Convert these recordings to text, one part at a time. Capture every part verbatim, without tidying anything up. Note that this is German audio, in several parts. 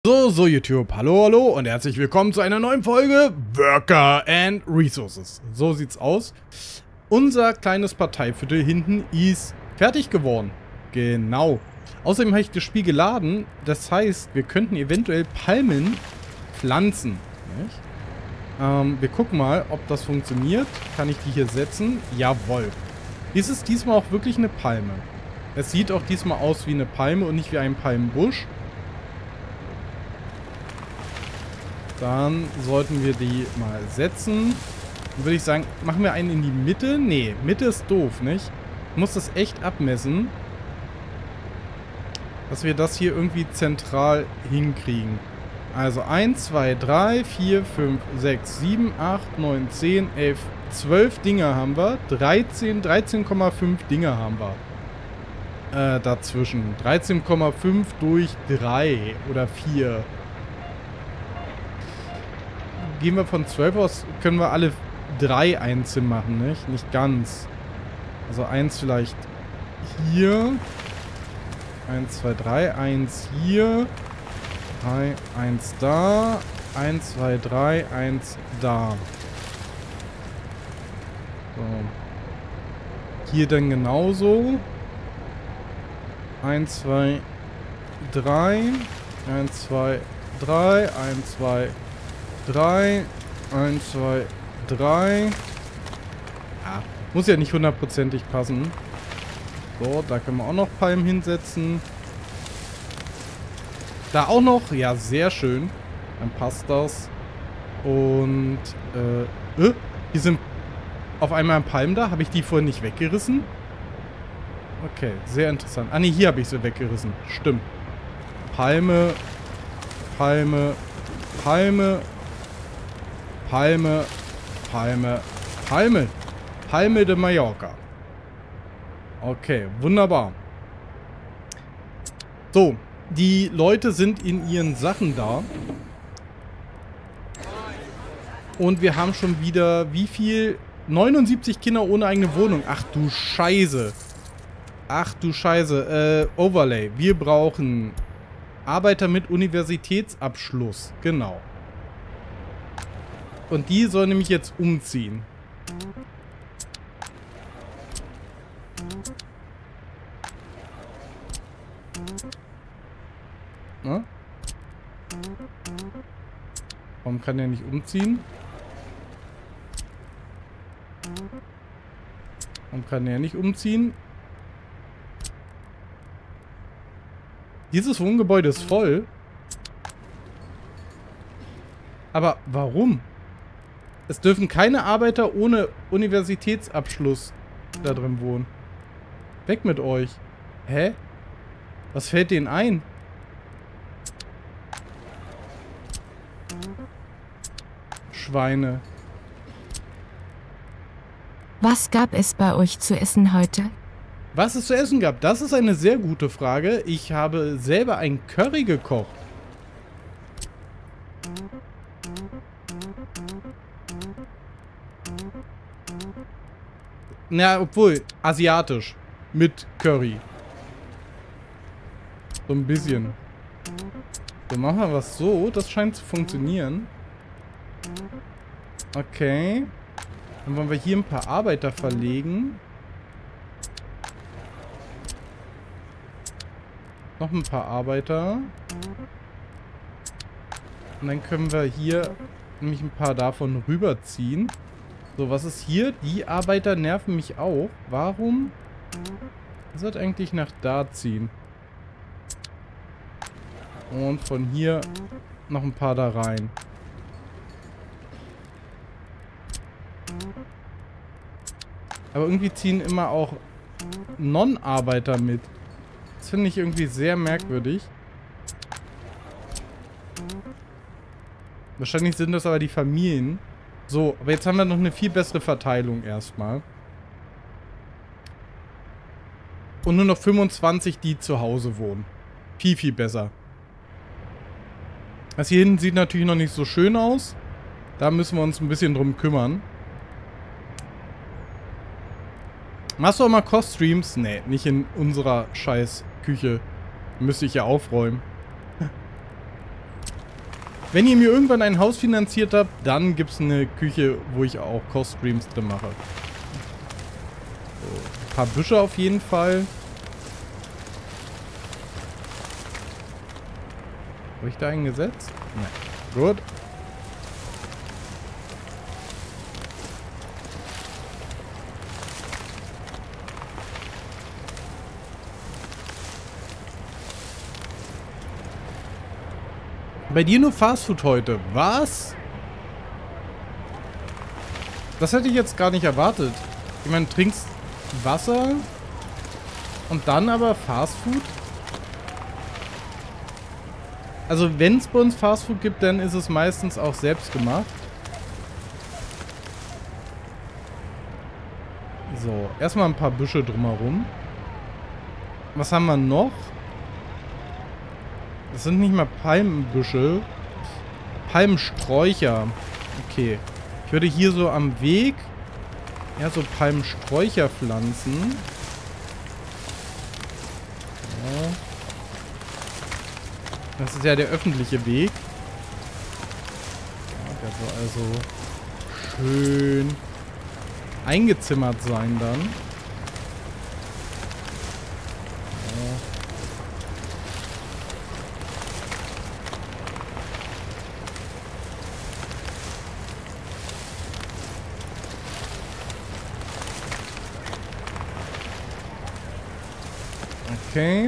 So, so YouTube, hallo, hallo und herzlich willkommen zu einer neuen Folge Worker and Resources. So sieht's aus. Unser kleines Parteiviertel hinten ist fertig geworden. Genau. Außerdem habe ich das Spiel geladen, das heißt, wir könnten eventuell Palmen pflanzen. Nicht? Ähm, wir gucken mal, ob das funktioniert. Kann ich die hier setzen? Jawohl. Dies ist diesmal auch wirklich eine Palme. Es sieht auch diesmal aus wie eine Palme und nicht wie ein Palmenbusch. Dann sollten wir die mal setzen. Dann würde ich sagen, machen wir einen in die Mitte? Nee, Mitte ist doof, nicht? Ich muss das echt abmessen. Dass wir das hier irgendwie zentral hinkriegen. Also eins, zwei, drei, vier, fünf, sechs, sieben, acht, neun, zehn, elf, zwölf Dinger haben wir. dreizehn, dreizehn Komma fünf Dinger haben wir. Äh, dazwischen. dreizehn Komma fünf durch drei oder vier. Gehen wir von zwölf aus, können wir alle drei einzeln machen, nicht? Nicht ganz. Also eins vielleicht hier. eins, zwei, drei. eins hier. drei, eins da. eins, zwei, drei. eins da. So. Hier dann genauso. eins, zwei, drei. eins, zwei, drei. eins, zwei, drei. eins, zwei, drei. Ja, muss ja nicht hundertprozentig passen. So, da können wir auch noch Palmen hinsetzen. Da auch noch. Ja, sehr schön. Dann passt das. Und, äh, äh hier sind auf einmal Palmen da. Habe ich die vorhin nicht weggerissen? Okay, sehr interessant. Ah, ne, hier habe ich sie weggerissen. Stimmt. Palme, Palme, Palme, Palme, Palme, Palme. Palme de Mallorca. Okay, wunderbar. So, die Leute sind in ihren Sachen da. Und wir haben schon wieder, wie viel? neunundsiebzig Kinder ohne eigene Wohnung. Ach du Scheiße. Ach du Scheiße. Äh, Overlay. Wir brauchen Arbeiter mit Universitätsabschluss. Genau. Und die soll nämlich jetzt umziehen. Na? Warum kann der nicht umziehen? Warum kann der nicht umziehen? Dieses Wohngebäude ist voll. Aber warum? Es dürfen keine Arbeiter ohne Universitätsabschluss da drin wohnen. Weg mit euch. Hä? Was fällt denen ein? Schweine. Was gab es bei euch zu essen heute? Was es zu essen gab? Das ist eine sehr gute Frage. Ich habe selber ein Curry gekocht. Na, obwohl, asiatisch. Mit Curry. So ein bisschen. So, machen wir was so. Das scheint zu funktionieren. Okay. Dann wollen wir hier ein paar Arbeiter verlegen. Noch ein paar Arbeiter. Und dann können wir hier nämlich ein paar davon rüberziehen. So, was ist hier? Die Arbeiter nerven mich auch. Warum? Ich sollte eigentlich nach da ziehen. Und von hier noch ein paar da rein. Aber irgendwie ziehen immer auch Non-Arbeiter mit. Das finde ich irgendwie sehr merkwürdig. Wahrscheinlich sind das aber die Familien. So, aber jetzt haben wir noch eine viel bessere Verteilung erstmal. Und nur noch fünfundzwanzig, die zu Hause wohnen. Viel, viel besser. Das hier hinten sieht natürlich noch nicht so schön aus. Da müssen wir uns ein bisschen drum kümmern. Machst du auch mal Kochstreams? Nee, nicht in unserer scheiß Küche. Müsste ich ja aufräumen. Wenn ihr mir irgendwann ein Haus finanziert habt, dann gibt es eine Küche, wo ich auch Kochstreams drin mache. So, ein paar Büsche auf jeden Fall. Habe ich da einen gesetzt? Nein. Gut. Bei dir nur Fastfood heute. Was? Das hätte ich jetzt gar nicht erwartet. Ich meine, trinkst Wasser und dann aber Fastfood? Also wenn es bei uns Fastfood gibt, dann ist es meistens auch selbst gemacht. So, erstmal ein paar Büsche drumherum. Was haben wir noch? Das sind nicht mal Palmenbüsche. Palmsträucher. Okay. Ich würde hier so am Weg ja so Palmsträucher pflanzen. Ja. Das ist ja der öffentliche Weg. Ja, der soll also schön eingezimmert sein dann. Okay.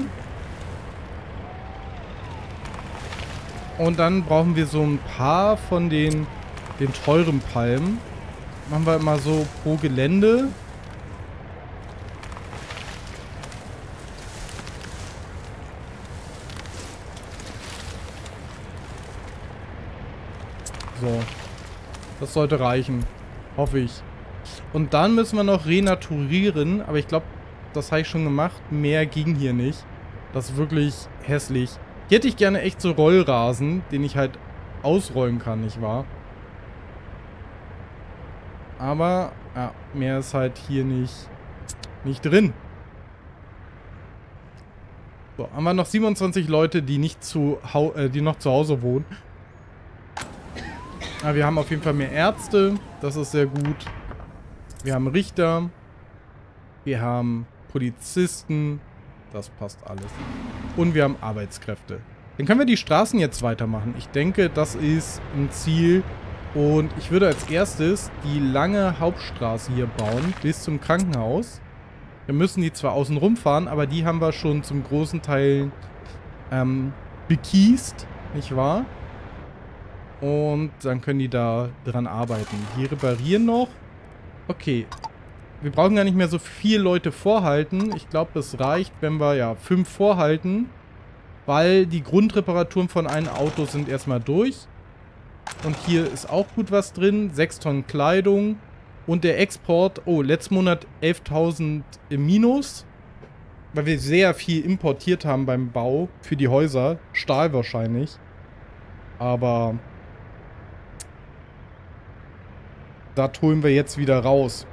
Und dann brauchen wir so ein paar von den, den teuren Palmen. Machen wir immer so pro Gelände. So. Das sollte reichen. Hoffe ich. Und dann müssen wir noch renaturieren. Aber ich glaube, das habe ich schon gemacht. Mehr ging hier nicht. Das ist wirklich hässlich. Hier hätte ich gerne echt so Rollrasen, den ich halt ausrollen kann, nicht wahr? Aber, ja, mehr ist halt hier nicht, nicht drin. So, haben wir noch siebenundzwanzig Leute, die nicht zu Hau äh, die noch zu Hause wohnen. Aber wir haben auf jeden Fall mehr Ärzte. Das ist sehr gut. Wir haben Richter. Wir haben Polizisten. Das passt alles. Und wir haben Arbeitskräfte. Dann können wir die Straßen jetzt weitermachen. Ich denke, das ist ein Ziel. Und ich würde als erstes die lange Hauptstraße hier bauen, bis zum Krankenhaus. Wir müssen die zwar außen rumfahren, aber die haben wir schon zum großen Teil ähm, bekiest, nicht wahr? Und dann können die da dran arbeiten. Die reparieren noch. Okay. Wir brauchen gar nicht mehr so viele Leute vorhalten. Ich glaube, das reicht, wenn wir ja fünf vorhalten. Weil die Grundreparaturen von einem Auto sind erstmal durch. Und hier ist auch gut was drin. sechs Tonnen Kleidung. Und der Export, oh, letzten Monat elftausend im Minus. Weil wir sehr viel importiert haben beim Bau für die Häuser. Stahl wahrscheinlich. Aber das holen wir jetzt wieder raus.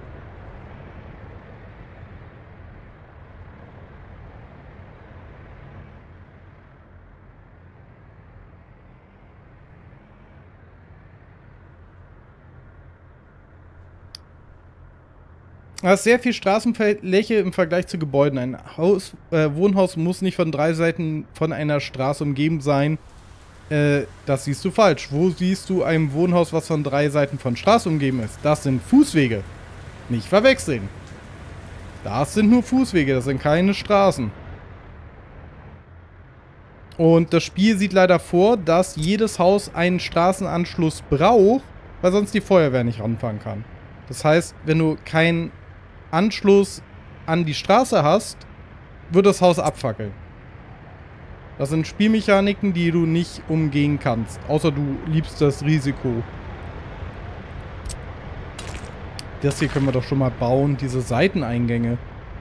Da ist sehr viel Straßenfläche im Vergleich zu Gebäuden. Ein Haus, äh, Wohnhaus muss nicht von drei Seiten von einer Straße umgeben sein. Äh, das siehst du falsch. Wo siehst du ein Wohnhaus, was von drei Seiten von Straße umgeben ist? Das sind Fußwege. Nicht verwechseln. Das sind nur Fußwege, das sind keine Straßen. Und das Spiel sieht leider vor, dass jedes Haus einen Straßenanschluss braucht, weil sonst die Feuerwehr nicht ranfahren kann. Das heißt, wenn du keinen Anschluss an die Straße hast, wird das Haus abfackeln. Das sind Spielmechaniken, die du nicht umgehen kannst. Außer du liebst das Risiko. Das hier können wir doch schon mal bauen, diese Seiteneingänge.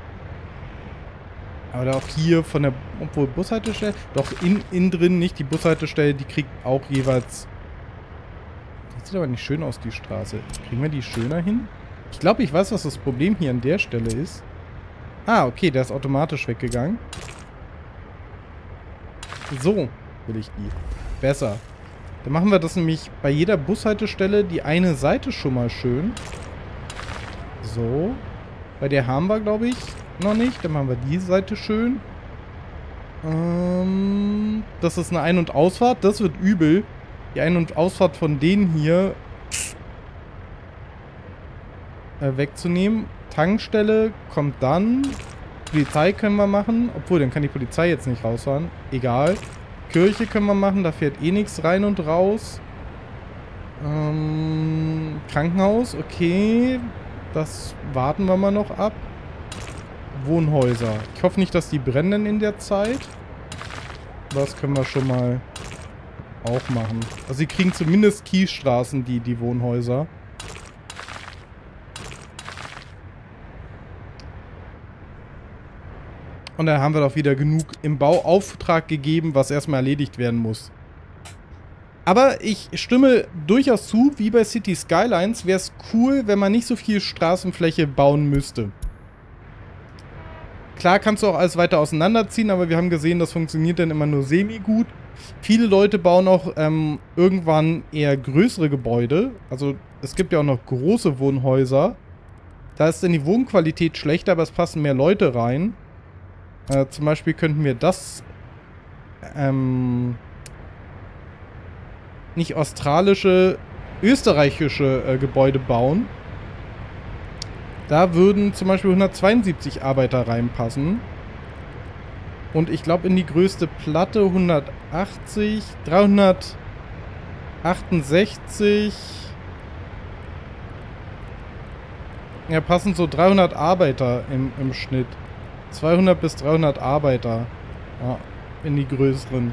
Aber auch hier von der, obwohl Bushaltestelle, doch in, innen drin nicht. Die Bushaltestelle, die kriegt auch jeweils... Das sieht aber nicht schön aus, die Straße. Kriegen wir die schöner hin? Ich glaube, ich weiß, was das Problem hier an der Stelle ist. Ah, okay, der ist automatisch weggegangen. So will ich die. Besser. Dann machen wir das nämlich bei jeder Bushaltestelle die eine Seite schon mal schön. So. Bei der haben wir, glaube ich, noch nicht. Dann machen wir die Seite schön. Ähm, das ist eine Ein- und Ausfahrt. Das wird übel. Die Ein- und Ausfahrt von denen hier äh, wegzunehmen. Tankstelle kommt dann. Polizei können wir machen. Obwohl, dann kann die Polizei jetzt nicht rausfahren. Egal. Kirche können wir machen. Da fährt eh nichts rein und raus. Ähm, Krankenhaus. Okay. Das warten wir mal noch ab. Wohnhäuser. Ich hoffe nicht, dass die brennen in der Zeit. Das können wir schon mal auch machen. Also sie kriegen zumindest Kiesstraßen, die, die Wohnhäuser. Und dann haben wir doch wieder genug im Bauauftrag gegeben, was erstmal erledigt werden muss. Aber ich stimme durchaus zu, wie bei City Skylines wäre es cool, wenn man nicht so viel Straßenfläche bauen müsste. Klar kannst du auch alles weiter auseinanderziehen, aber wir haben gesehen, das funktioniert dann immer nur semi-gut. Viele Leute bauen auch ähm, irgendwann eher größere Gebäude. Also es gibt ja auch noch große Wohnhäuser. Da ist dann die Wohnqualität schlechter, aber es passen mehr Leute rein. Äh, zum Beispiel könnten wir das ähm, nicht australische, österreichische äh, Gebäude bauen. Da würden zum Beispiel hundertzweiundsiebzig Arbeiter reinpassen. Und ich glaube in die größte Platte hundertachtzig, dreihundertachtundsechzig. Ja, passen so dreihundert Arbeiter im, im Schnitt. zweihundert bis dreihundert Arbeiter. Ja, in die größeren.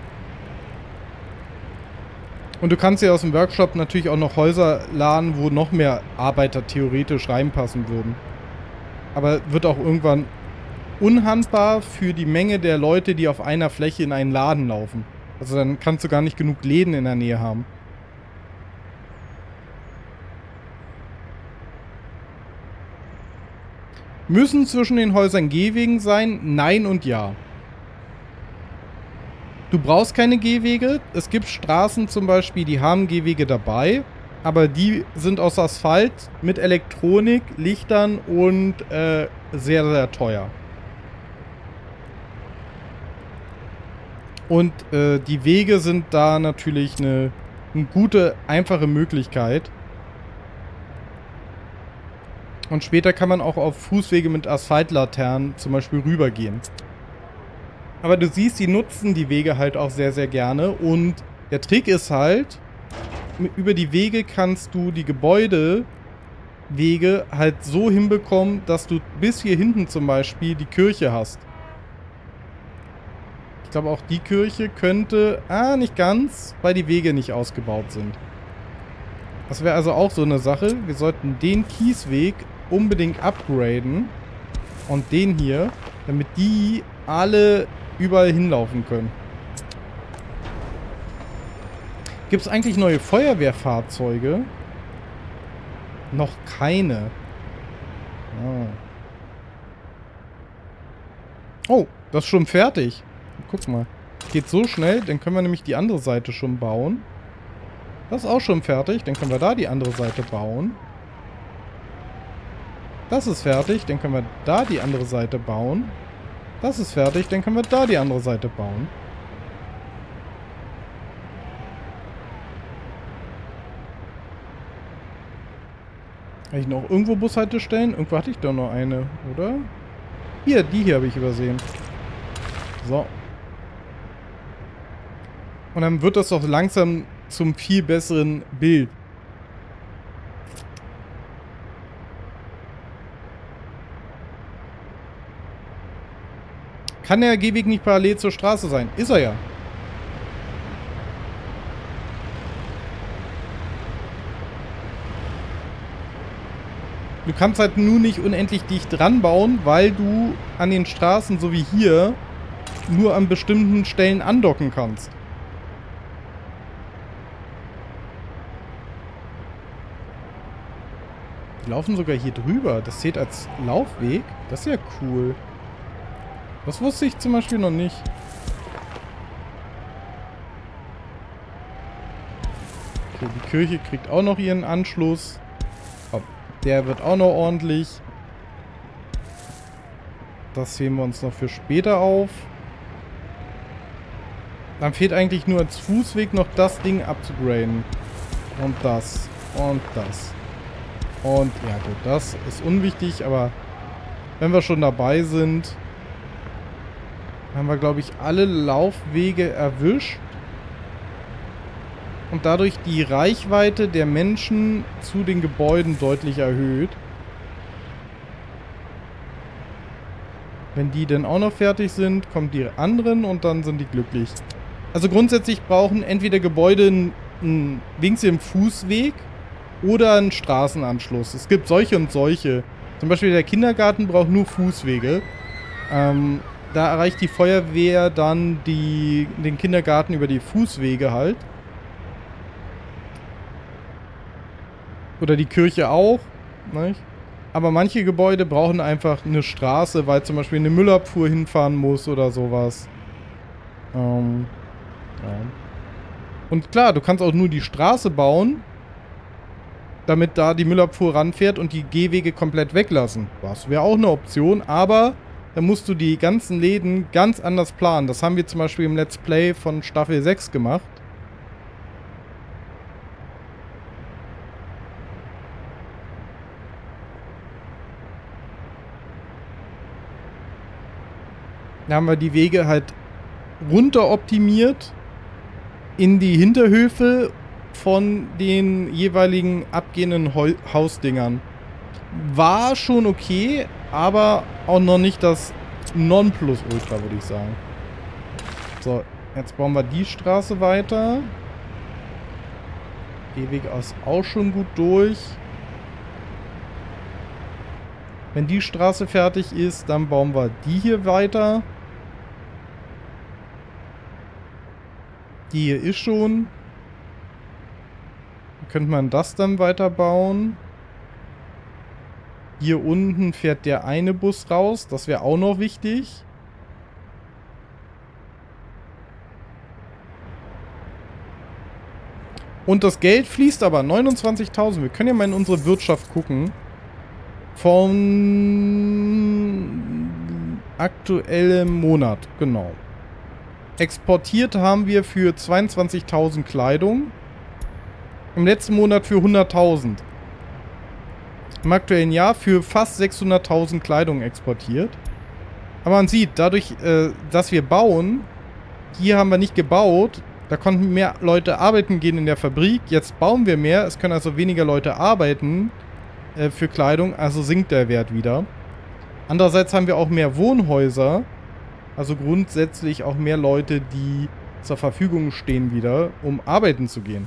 Und du kannst ja aus dem Workshop natürlich auch noch Häuser laden, wo noch mehr Arbeiter theoretisch reinpassen würden. Aber wird auch irgendwann unhandbar für die Menge der Leute, die auf einer Fläche in einen Laden laufen. Also dann kannst du gar nicht genug Läden in der Nähe haben. Müssen zwischen den Häusern Gehwegen sein? Nein und ja. Du brauchst keine Gehwege. Es gibt Straßen zum Beispiel, die haben Gehwege dabei. Aber die sind aus Asphalt mit Elektronik, Lichtern und äh, sehr, sehr teuer. Und äh, die Wege sind da natürlich eine, eine gute, einfache Möglichkeit. Und später kann man auch auf Fußwege mit Asphaltlaternen zum Beispiel rübergehen. Aber du siehst, die nutzen die Wege halt auch sehr, sehr gerne. Und der Trick ist halt, über die Wege kannst du die Gebäudewege halt so hinbekommen, dass du bis hier hinten zum Beispiel die Kirche hast. Ich glaube, auch die Kirche könnte, ah, nicht ganz, weil die Wege nicht ausgebaut sind. Das wäre also auch so eine Sache. Wir sollten den Kiesweg unbedingt upgraden. Und den hier, damit die alle überall hinlaufen können. Gibt es eigentlich neue Feuerwehrfahrzeuge? Noch keine. Oh. Oh, das ist schon fertig. Guck mal. Geht so schnell, dann können wir nämlich die andere Seite schon bauen. Das ist auch schon fertig, dann können wir da die andere Seite bauen. Das ist fertig, dann können wir da die andere Seite bauen. Das ist fertig, dann können wir da die andere Seite bauen. Habe ich noch irgendwo Bushaltestellen? Irgendwo hatte ich doch noch eine, oder? Hier, die hier habe ich übersehen. So. Und dann wird das doch langsam zum viel besseren Bild. Kann der Gehweg nicht parallel zur Straße sein? Ist er ja. Du kannst halt nur nicht unendlich dicht dran bauen, weil du an den Straßen, so wie hier, nur an bestimmten Stellen andocken kannst. Die laufen sogar hier drüber. Das zählt als Laufweg. Das ist ja cool. Das wusste ich zum Beispiel noch nicht. Okay, die Kirche kriegt auch noch ihren Anschluss. Der wird auch noch ordentlich. Das heben wir uns noch für später auf. Dann fehlt eigentlich nur als Fußweg noch das Ding abzugraden. Und das. Und das. Und ja gut, das ist unwichtig, aber wenn wir schon dabei sind, haben wir, glaube ich, alle Laufwege erwischt. Und dadurch die Reichweite der Menschen zu den Gebäuden deutlich erhöht. Wenn die dann auch noch fertig sind, kommen die anderen und dann sind die glücklich. Also grundsätzlich brauchen entweder Gebäude einen wenigstens einen Fußweg oder einen Straßenanschluss. Es gibt solche und solche. Zum Beispiel der Kindergarten braucht nur Fußwege. Ähm, da erreicht die Feuerwehr dann die, den Kindergarten über die Fußwege halt. Oder die Kirche auch, nicht? Aber manche Gebäude brauchen einfach eine Straße, weil zum Beispiel eine Müllabfuhr hinfahren muss oder sowas. Ähm, ja. Und klar, du kannst auch nur die Straße bauen, damit da die Müllabfuhr ranfährt und die Gehwege komplett weglassen. Das wäre auch eine Option, aber dann musst du die ganzen Läden ganz anders planen. Das haben wir zum Beispiel im Let's Play von Staffel sechs gemacht. Da haben wir die Wege halt runter optimiert in die Hinterhöfe von den jeweiligen abgehenden Heu- Hausdingern. War schon okay, aber auch noch nicht das Nonplusultra, würde ich sagen. So, jetzt bauen wir die Straße weiter. Gehweg ist auch schon gut durch. Wenn die Straße fertig ist, dann bauen wir die hier weiter. Die hier ist schon. Dann könnte man das dann weiterbauen. Hier unten fährt der eine Bus raus. Das wäre auch noch wichtig. Und das Geld fließt aber. neunundzwanzigtausend. Wir können ja mal in unsere Wirtschaft gucken. Von aktuellem Monat. Genau. Exportiert haben wir für zweiundzwanzigtausend Kleidung. Im letzten Monat für hunderttausend. Im aktuellen Jahr für fast sechshunderttausend Kleidung exportiert. Aber man sieht, dadurch, äh, dass wir bauen, hier haben wir nicht gebaut, da konnten mehr Leute arbeiten gehen in der Fabrik. Jetzt bauen wir mehr, es können also weniger Leute arbeiten äh, für Kleidung, also sinkt der Wert wieder. Andererseits haben wir auch mehr Wohnhäuser, also grundsätzlich auch mehr Leute, die zur Verfügung stehen wieder, um arbeiten zu gehen.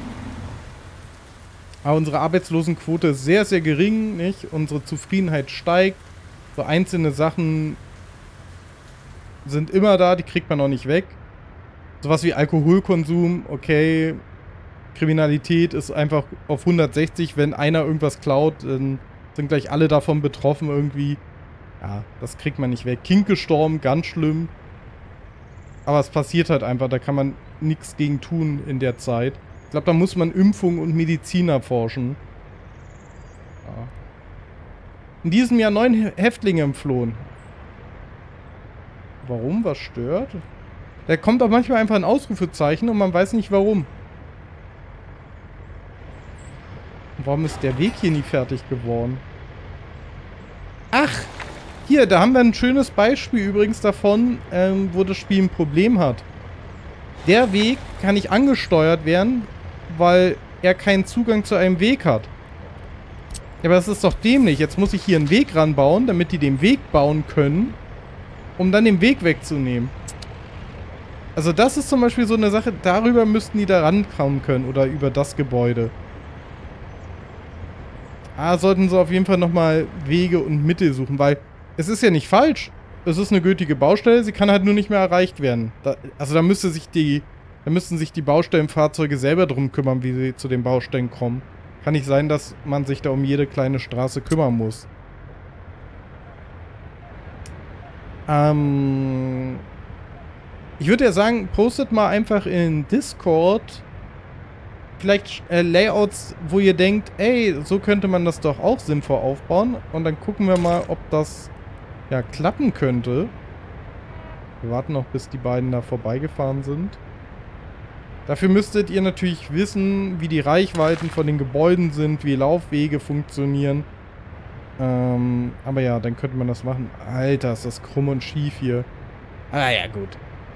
Aber unsere Arbeitslosenquote ist sehr, sehr gering, nicht? Unsere Zufriedenheit steigt. So einzelne Sachen sind immer da, die kriegt man auch nicht weg. Sowas wie Alkoholkonsum, okay. Kriminalität ist einfach auf hundertsechzig. Wenn einer irgendwas klaut, dann sind gleich alle davon betroffen irgendwie. Ja, das kriegt man nicht weg. Kind gestorben, ganz schlimm. Aber es passiert halt einfach, da kann man nichts gegen tun in der Zeit. Ich glaube, da muss man Impfung und Medizin erforschen. Ja. In diesem Jahr neun Häftlinge entflohen. Warum? Was stört? Da kommt auch manchmal einfach ein Ausrufezeichen und man weiß nicht warum. Warum ist der Weg hier nie fertig geworden? Ach! Hier, da haben wir ein schönes Beispiel übrigens davon, ähm, wo das Spiel ein Problem hat. Der Weg kann nicht angesteuert werden, weil er keinen Zugang zu einem Weg hat. Ja, aber das ist doch dämlich. Jetzt muss ich hier einen Weg ranbauen, damit die den Weg bauen können, um dann den Weg wegzunehmen. Also das ist zum Beispiel so eine Sache, darüber müssten die da rankommen können oder über das Gebäude. Ah, sollten sie auf jeden Fall nochmal Wege und Mittel suchen, weil es ist ja nicht falsch. Es ist eine gültige Baustelle, sie kann halt nur nicht mehr erreicht werden. Da, also da müsste sich die, da müssten sich die Baustellenfahrzeuge selber drum kümmern, wie sie zu den Baustellen kommen. Kann nicht sein, dass man sich da um jede kleine Straße kümmern muss. Ähm... Ich würde ja sagen, postet mal einfach in Discord, vielleicht äh, Layouts, wo ihr denkt, ey, so könnte man das doch auch sinnvoll aufbauen. Und dann gucken wir mal, ob das ja klappen könnte. Wir warten noch, bis die beiden da vorbeigefahren sind. Dafür müsstet ihr natürlich wissen, wie die Reichweiten von den Gebäuden sind, wie Laufwege funktionieren. Ähm, aber ja, dann könnte man das machen. Alter, ist das krumm und schief hier. Ah ja, gut.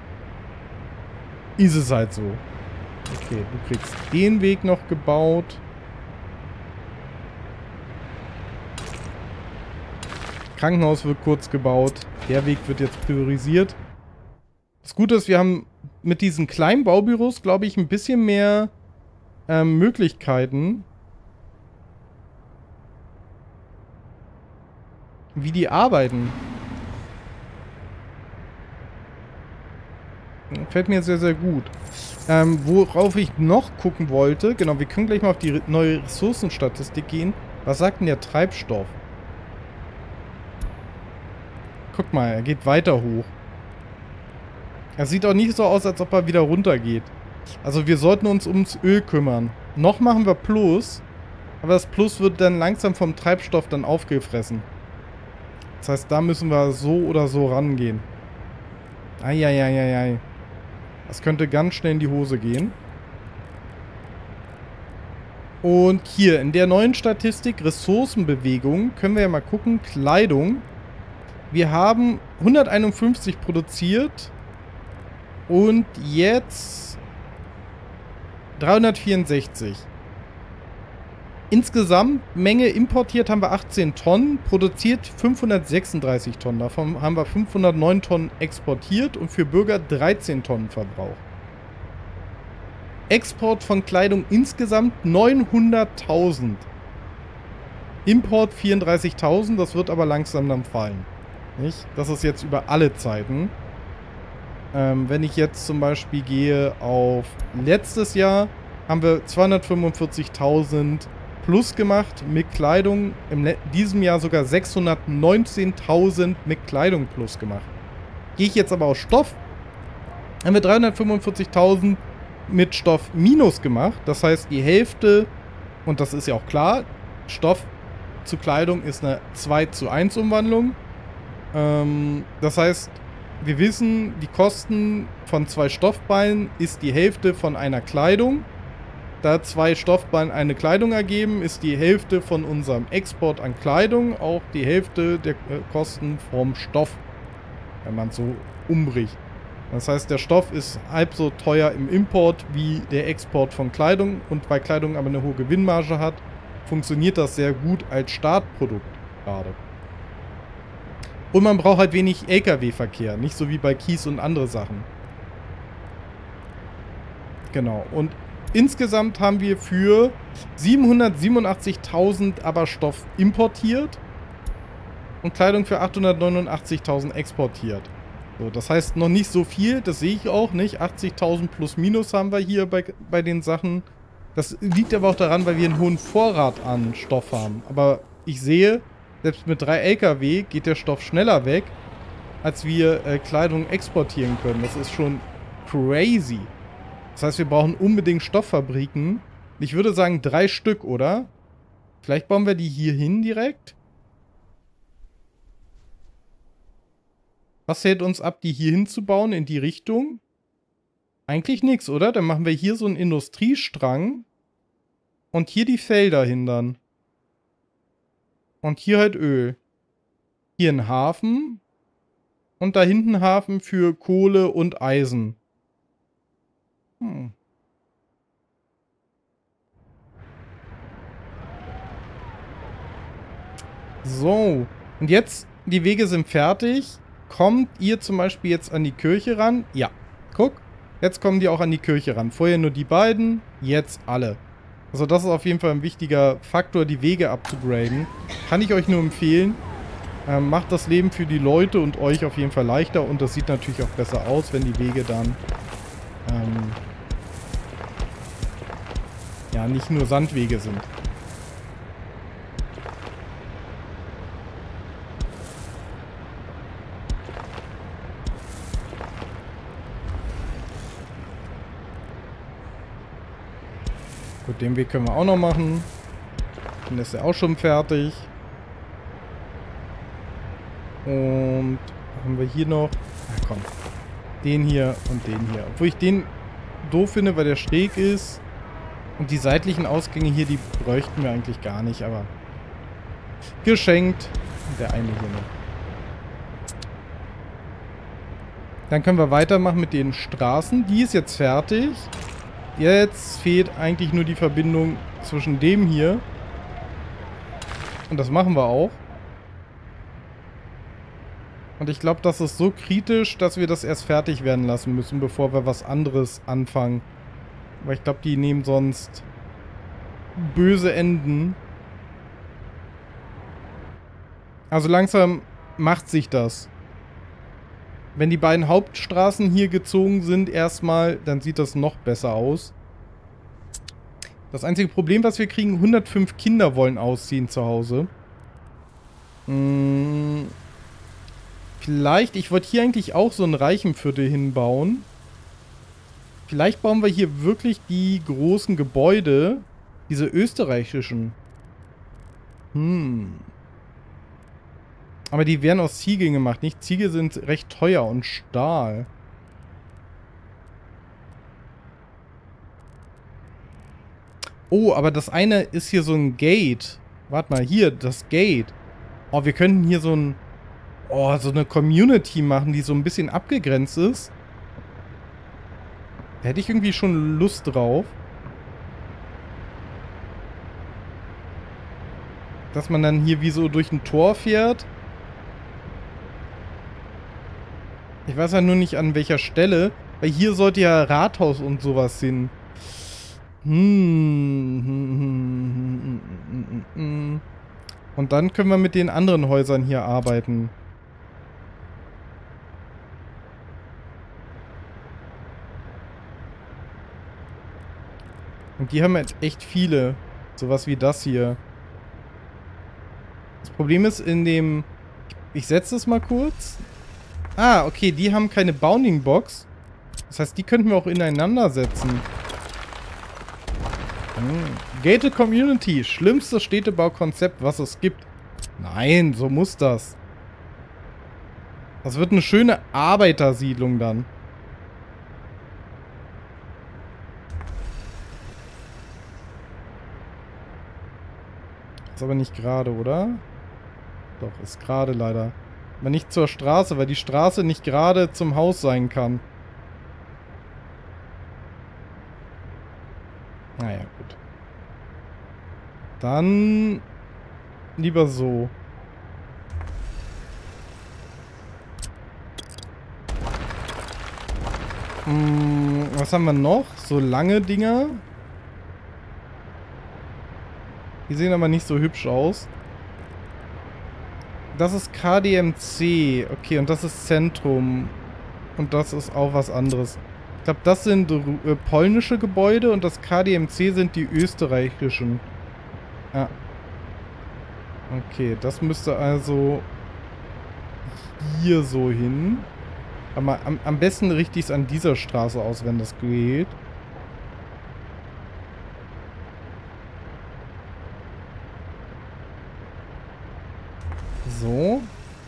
Ist es halt so. Okay, du kriegst den Weg noch gebaut. Krankenhaus wird kurz gebaut. Der Weg wird jetzt priorisiert. Das Gute ist, wir haben mit diesen kleinen Baubüros, glaube ich, ein bisschen mehr ähm, Möglichkeiten, wie die arbeiten. Fällt mir sehr, sehr gut. Ähm, worauf ich noch gucken wollte, genau, wir können gleich mal auf die neue Ressourcenstatistik gehen. Was sagt denn der Treibstoff? Guck mal, er geht weiter hoch. Er sieht auch nicht so aus, als ob er wieder runter geht. Also wir sollten uns ums Öl kümmern. Noch machen wir Plus, aber das Plus wird dann langsam vom Treibstoff dann aufgefressen. Das heißt, da müssen wir so oder so rangehen. Eieieiei. Das könnte ganz schnell in die Hose gehen. Und hier, in der neuen Statistik, Ressourcenbewegung, können wir ja mal gucken, Kleidung. Wir haben hunderteinundfünfzig produziert und jetzt dreihundertvierundsechzig. Insgesamt Menge importiert haben wir achtzehn Tonnen, produziert fünfhundertsechsunddreißig Tonnen. Davon haben wir fünfhundertneun Tonnen exportiert und für Bürger dreizehn Tonnen Verbrauch. Export von Kleidung insgesamt neunhunderttausend. Import vierunddreißigtausend, das wird aber langsam dann fallen. Nicht? Das ist jetzt über alle Zeiten. Ähm, wenn ich jetzt zum Beispiel gehe auf letztes Jahr, haben wir zweihundertfünfundvierzigtausend plus gemacht mit Kleidung. In diesem Jahr sogar sechshundertneunzehntausend mit Kleidung plus gemacht. Gehe ich jetzt aber auf Stoff, haben wir dreihundertfünfundvierzigtausend mit Stoff minus gemacht. Das heißt, die Hälfte, und das ist ja auch klar, Stoff zu Kleidung ist eine zwei zu eins Umwandlung. Ähm, das heißt, wir wissen, die Kosten von zwei Stoffballen ist die Hälfte von einer Kleidung. Da zwei Stoffballen eine Kleidung ergeben, ist die Hälfte von unserem Export an Kleidung auch die Hälfte der Kosten vom Stoff, wenn man es so umbricht. Das heißt, der Stoff ist halb so teuer im Import wie der Export von Kleidung, und weil Kleidung aber eine hohe Gewinnmarge hat, funktioniert das sehr gut als Startprodukt gerade. Und man braucht halt wenig L K W-Verkehr, nicht so wie bei Kies und andere Sachen. Genau, und insgesamt haben wir für siebenhundertsiebenundachtzigtausend aber Stoff importiert und Kleidung für achthundertneunundachtzigtausend exportiert. So, das heißt noch nicht so viel, das sehe ich auch nicht. achtzigtausend plus minus haben wir hier bei, bei den Sachen. Das liegt aber auch daran, weil wir einen hohen Vorrat an Stoff haben. Aber ich sehe, selbst mit drei L K W geht der Stoff schneller weg, als wir äh, Kleidung exportieren können. Das ist schon crazy. Das heißt, wir brauchen unbedingt Stofffabriken. Ich würde sagen drei Stück, oder? Vielleicht bauen wir die hier hin direkt. Was hält uns ab, die hier hinzubauen in die Richtung? Eigentlich nichts, oder? Dann machen wir hier so einen Industriestrang und hier die Felder hindern. Und hier halt Öl. Hier ein Hafen und da hinten Hafen für Kohle und Eisen. Hm. So, und jetzt, die Wege sind fertig. Kommt ihr zum Beispiel jetzt an die Kirche ran? Ja, guck, jetzt kommen die auch an die Kirche ran. Vorher nur die beiden, jetzt alle. Also das ist auf jeden Fall ein wichtiger Faktor, die Wege abzugraden. Kann ich euch nur empfehlen. Ähm, macht das Leben für die Leute und euch auf jeden Fall leichter. Und das sieht natürlich auch besser aus, wenn die Wege dann ähm, ja nicht nur Sandwege sind. Gut, den Weg können wir auch noch machen. Dann ist er auch schon fertig. Und haben wir hier noch... Na komm. Den hier und den hier. Obwohl ich den doof finde, weil der schräg ist. Und die seitlichen Ausgänge hier, die bräuchten wir eigentlich gar nicht, aber... geschenkt. Der eine hier noch. Dann können wir weitermachen mit den Straßen. Die ist jetzt fertig. Jetzt fehlt eigentlich nur die Verbindung zwischen dem hier. Und das machen wir auch. Und ich glaube, das ist so kritisch, dass wir das erst fertig werden lassen müssen, bevor wir was anderes anfangen. Weil ich glaube, die nehmen sonst böse Enden. Also langsam macht sich das. Wenn die beiden Hauptstraßen hier gezogen sind erstmal, dann sieht das noch besser aus. Das einzige Problem, was wir kriegen, hundertfünf Kinder wollen ausziehen zu Hause. Hm, vielleicht, ich wollte hier eigentlich auch so ein Reichenviertel hinbauen. Vielleicht bauen wir hier wirklich die großen Gebäude, diese österreichischen. Hm. Aber die werden aus Ziegeln gemacht, nicht? Ziegel sind recht teuer und Stahl. Oh, aber das eine ist hier so ein Gate. Warte mal, hier, das Gate. Oh, wir könnten hier so ein... Oh, so eine Community machen, die so ein bisschen abgegrenzt ist. Da hätte ich irgendwie schon Lust drauf. Dass man dann hier wie so durch ein Tor fährt. Ich weiß ja nur nicht an welcher Stelle. Weil hier sollte ja Rathaus und sowas hin. Hm. Und dann können wir mit den anderen Häusern hier arbeiten. Und die haben jetzt echt viele. Sowas wie das hier. Das Problem ist in dem... Ich setze es mal kurz. Ah, okay, die haben keine Bounding Box. Das heißt, die könnten wir auch ineinander setzen. Hm. Gated Community. Schlimmstes Städtebaukonzept, was es gibt. Nein, so muss das. Das wird eine schöne Arbeitersiedlung dann. Ist aber nicht gerade, oder? Doch, ist gerade leider. Aber nicht zur Straße, weil die Straße nicht gerade zum Haus sein kann. Naja, gut. Dann lieber so. Hm, was haben wir noch? So lange Dinger. Die sehen aber nicht so hübsch aus. Das ist K D M C. Okay, und das ist Zentrum. Und das ist auch was anderes. Ich glaube, das sind äh, polnische Gebäude und das K D M C sind die österreichischen. Ja. Okay, das müsste also hier so hin. Aber am, am besten richte ich es an dieser Straße aus, wenn das geht. So.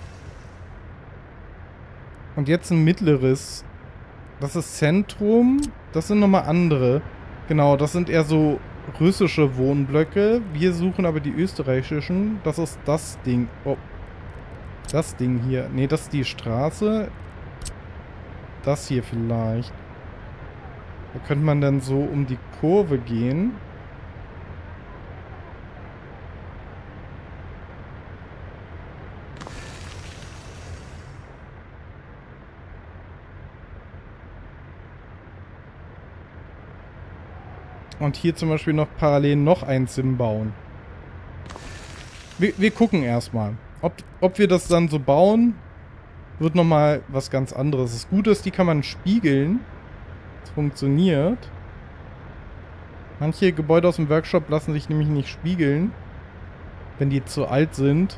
Und jetzt ein mittleres. Das ist Zentrum. Das sind nochmal andere. Genau, das sind eher so russische Wohnblöcke. Wir suchen aber die österreichischen. Das ist das Ding. Oh. Das Ding hier. Ne, das ist die Straße. Das hier vielleicht. Da könnte man dann so um die Kurve gehen. Und hier zum Beispiel noch parallel noch ein Sim bauen. Wir, wir gucken erstmal. Ob, ob wir das dann so bauen, wird nochmal was ganz anderes. Das Gute ist, die kann man spiegeln. Das funktioniert. Manche Gebäude aus dem Workshop lassen sich nämlich nicht spiegeln, wenn die zu alt sind.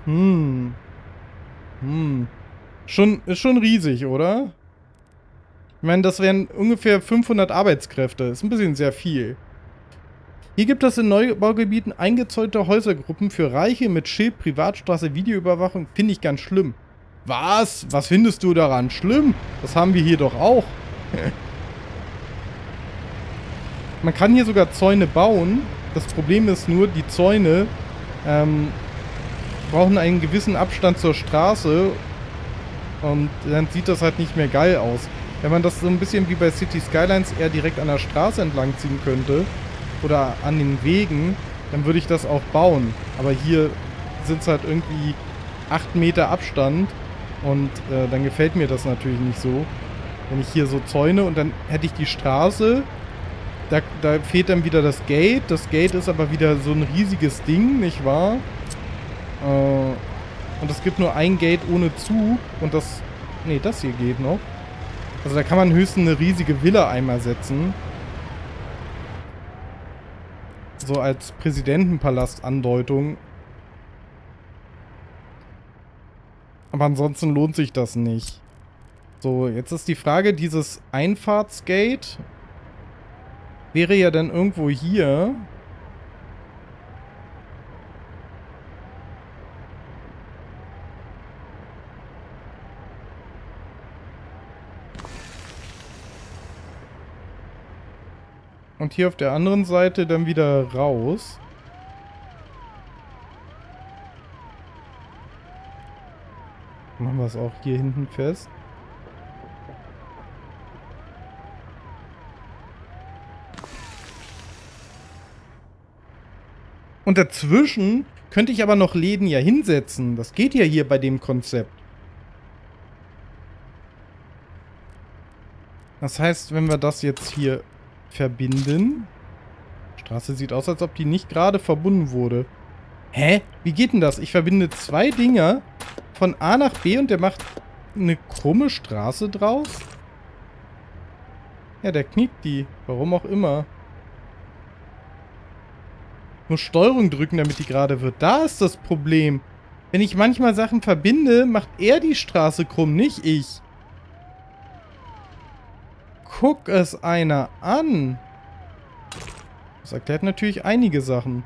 Hm. Hm. Schon, ist schon riesig, oder? Ich meine, das wären ungefähr fünfhundert Arbeitskräfte. Ist ein bisschen sehr viel. Hier gibt es in Neubaugebieten eingezäunte Häusergruppen für Reiche mit Schild, Privatstraße, Videoüberwachung. Finde ich ganz schlimm. Was? Was findest du daran schlimm? Das haben wir hier doch auch. Man kann hier sogar Zäune bauen. Das Problem ist nur, die Zäune ähm, brauchen einen gewissen Abstand zur Straße. Und dann sieht das halt nicht mehr geil aus. Wenn man das so ein bisschen wie bei City Skylines eher direkt an der Straße entlang ziehen könnte oder an den Wegen, dann würde ich das auch bauen. Aber hier sind es halt irgendwie acht Meter Abstand und äh, dann gefällt mir das natürlich nicht so. Wenn ich hier so zäune und dann hätte ich die Straße, da, da fehlt dann wieder das Gate. Das Gate ist aber wieder so ein riesiges Ding, nicht wahr? Äh, und es gibt nur ein Gate ohne Zug und das... Ne, das hier geht noch. Also da kann man höchstens eine riesige Villa einmal setzen. So als Präsidentenpalast-Andeutung. Aber ansonsten lohnt sich das nicht. So, jetzt ist die Frage, dieses Einfahrtsgate wäre ja dann irgendwo hier. Und hier auf der anderen Seite dann wieder raus. Machen wir es auch hier hinten fest. Und dazwischen könnte ich aber noch Läden ja hinsetzen. Das geht ja hier bei dem Konzept. Das heißt, wenn wir das jetzt hier verbinden. Die Straße sieht aus, als ob die nicht gerade verbunden wurde. Hä? Wie geht denn das? Ich verbinde zwei Dinger von A nach B und der macht eine krumme Straße draus? Ja, der knickt die. Warum auch immer. Muss Steuerung drücken, damit die gerade wird. Da ist das Problem. Wenn ich manchmal Sachen verbinde, macht er die Straße krumm, nicht ich. Guck es einer an. Das erklärt natürlich einige Sachen.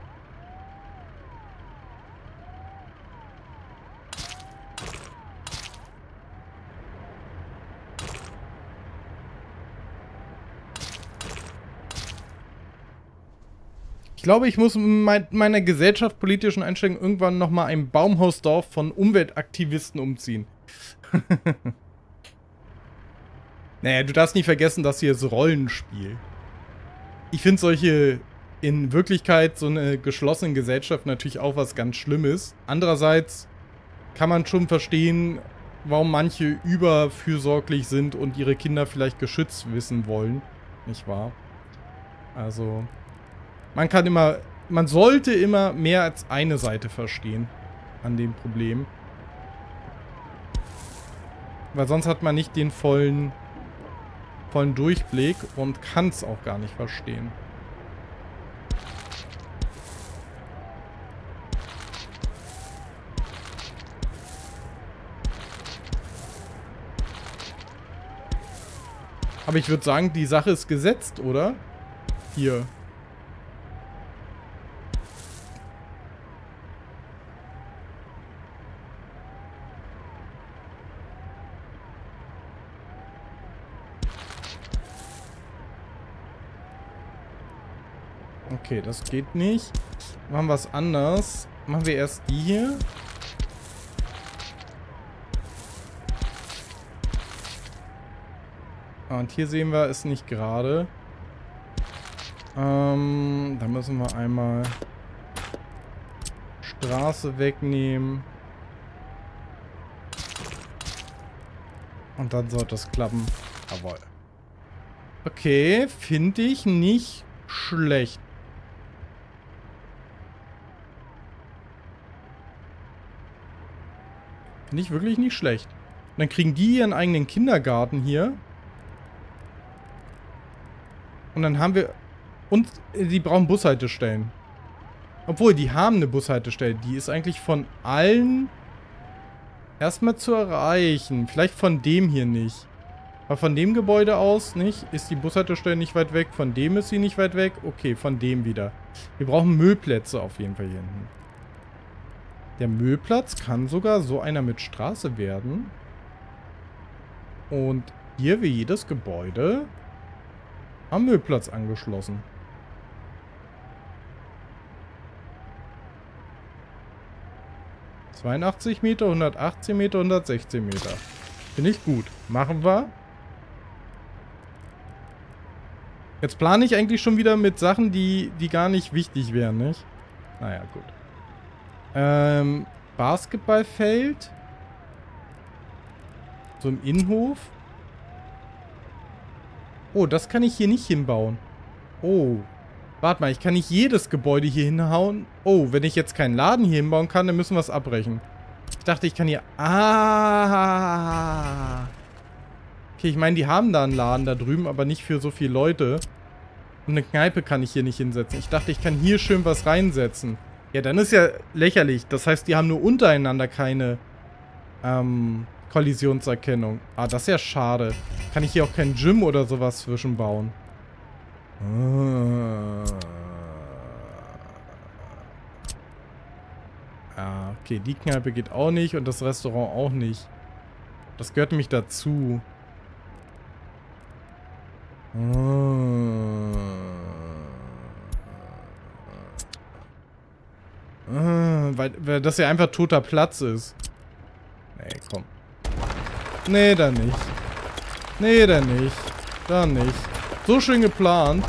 Ich glaube, ich muss mit meiner gesellschaftspolitischen Einstellung irgendwann nochmal ein Baumhausdorf von Umweltaktivisten umziehen. Naja, du darfst nicht vergessen, dass hier ist Rollenspiel. Ich finde solche, in Wirklichkeit, so eine geschlossene Gesellschaft natürlich auch was ganz Schlimmes. Andererseits kann man schon verstehen, warum manche überfürsorglich sind und ihre Kinder vielleicht geschützt wissen wollen. Nicht wahr? Also, man kann immer, man sollte immer mehr als eine Seite verstehen an dem Problem. Weil sonst hat man nicht den vollen... vollen Durchblick und kann es auch gar nicht verstehen. Aber ich würde sagen, die Sache ist gesetzt, oder? Hier. Okay, das geht nicht. Machen wir es anders. Machen wir erst die hier. Und hier sehen wir, ist nicht gerade. Ähm, da müssen wir einmal Straße wegnehmen. Und dann sollte es klappen. Jawohl. Okay, finde ich nicht schlecht. Finde ich wirklich nicht schlecht. Und dann kriegen die ihren eigenen Kindergarten hier. Und dann haben wir... Und die brauchen Bushaltestellen. Obwohl, die haben eine Bushaltestelle. Die ist eigentlich von allen erstmal zu erreichen. Vielleicht von dem hier nicht. Aber von dem Gebäude aus nicht. Ist die Bushaltestelle nicht weit weg. Von dem ist sie nicht weit weg. Okay, von dem wieder. Wir brauchen Müllplätze auf jeden Fall hier hinten. Der Müllplatz kann sogar so einer mit Straße werden. Und hier wie jedes Gebäude am Müllplatz angeschlossen. zweiundachtzig Meter, hundertachtzehn Meter, hundertsechzehn Meter. Finde ich gut. Machen wir. Jetzt plane ich eigentlich schon wieder mit Sachen, die, die gar nicht wichtig wären, nicht? Naja, gut. Ähm, Basketballfeld. So im Innenhof. Oh, das kann ich hier nicht hinbauen. Oh. Warte mal, ich kann nicht jedes Gebäude hier hinhauen. Oh, wenn ich jetzt keinen Laden hier hinbauen kann, dann müssen wir es abbrechen. Ich dachte, ich kann hier... Ah. Okay, ich meine, die haben da einen Laden da drüben, aber nicht für so viele Leute. Und eine Kneipe kann ich hier nicht hinsetzen. Ich dachte, ich kann hier schön was reinsetzen. Ja, dann ist ja lächerlich. Das heißt, die haben nur untereinander keine ähm, Kollisionserkennung. Ah, das ist ja schade. Kann ich hier auch kein Gym oder sowas zwischenbauen. Ah, okay, die Kneipe geht auch nicht und das Restaurant auch nicht. Das gehört nämlich dazu. Weil, weil das ja einfach toter Platz ist. Nee, komm. Nee, dann nicht. Nee, dann nicht. Dann nicht. So schön geplant.